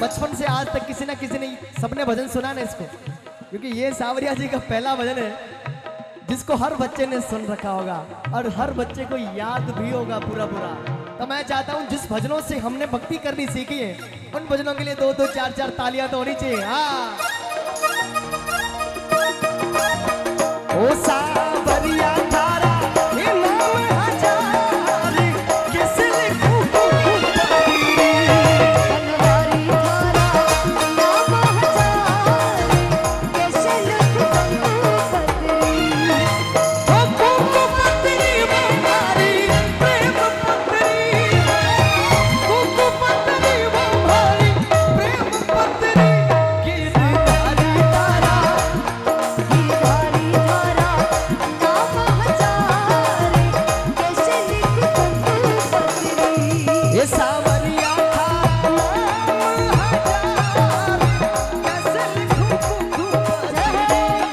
बचपन से आज तक किसी ना किसी ने सबने भजन सुना ना इसको, क्योंकि ये सावरिया जी का पहला भजन है जिसको हर बच्चे ने सुन रखा होगा और हर बच्चे को याद भी होगा पूरा पूरा। तो मैं चाहता हूँ जिस भजनों से हमने भक्ति करनी सीखी है उन भजनों के लिए 2-2 4-4 तालियां तो होनी चाहिए। हाँ ओ सावरिया थारा ये नाम हजार किसे लिखूं बनवारी थारा नाम हजार कैसे लिखूं पत्री ओ कुकु पत्री बंगारी प्रेम पत्री कुकु पत्री बंगारी प्रेम पत्री गिरधारी तारा गिरधारी थारा नाम हजार कैसे लिखूं पत्री ये सावरिया थारा नाम हजार कैसे लिखूं कुकु पत्री।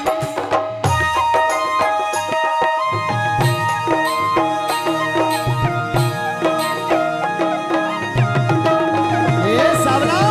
ये सावला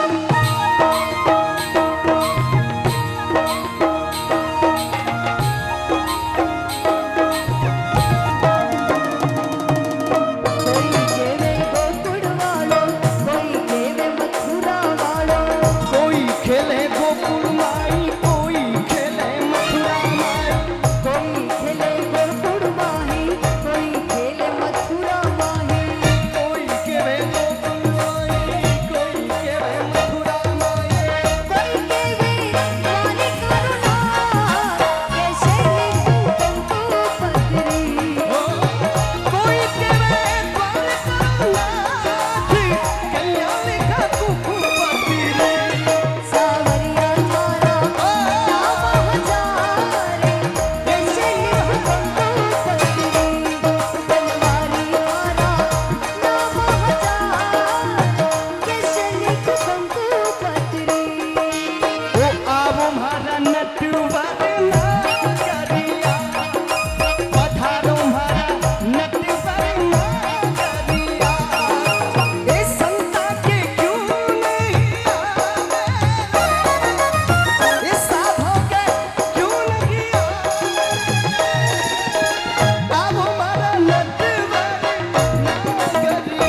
कोई केवे गोकुड़ वालो कोई केवे मथुरा वालो कोई खेले गोकुल माई कोई खेले मथुरा माई कोई खेले गोकुड़ माही कोई खेले मथुरा माही कोई खेले गोकुल माई कोई खेले मथुरा माई कोई केवे वाली करुणा कैसे लिखूं तुमको पत्री कोई खेले द्वार करुणाथी कल्याणी का कुकु पत्री। सावरिया थारा नाम हजार कैसे लिखूं तुमको पत्री बनवारी थारा नाम हजार कैसे लिखूं तुमको पत्री ओ आवो मारा नटवर नागरिया पधारो मारा नटवर नागरिया ए संता के क्यों नहीं आवे ए साधो के क्यों नहीं आवे आवो मारा नटवर नागरिया।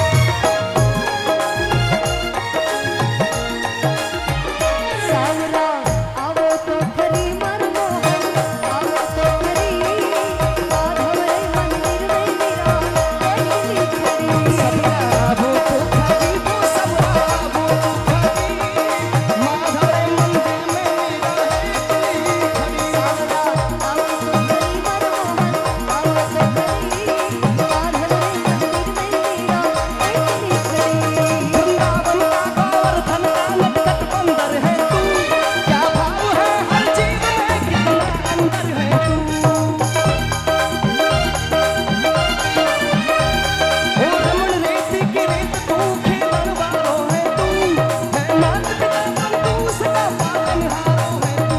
सावरा आवो तो खरी मनमोहन आवो तो खरी माधवरे मंदिर में मेरा देखली खरी सबराबो तो खरी वो सबराबो तो खरी माधव मंदिर में मेरा खरी सावरा आवो तो खरी मनमोहन आवो तो खरी माधवरे मंदिर में मेरा देखली खरी वृंदावन का गोवर्धन का नटखट बंदर है तू, क्या भाव है हर जीव में कितना अंदर है तू। ओ रमण रेती की रेत तू खेलन वालो है तू, है मात पिता बंधु सदा पालनहारो है तू।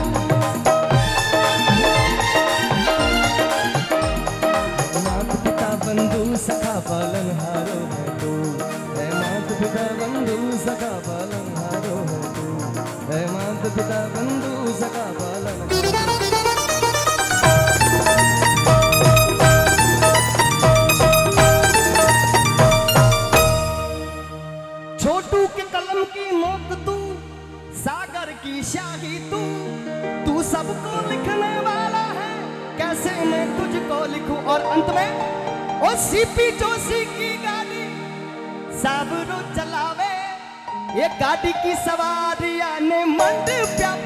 मात पिता बंधु सखा पालनहारो है तू, है मात पिता बंधु सखा पालनहारो है तू, है मात पिता बंधु सखा पालनहारो। छोटू के कलम की नोक तू, सागर की शाही तू सबको लिखने वाला है, कैसे मैं तुझको लिखूं। और अंत में ओ सीपी जोशी की गाड़ी साबरो चलावे, ये गाड़ी की सवारियां ने मंड प्या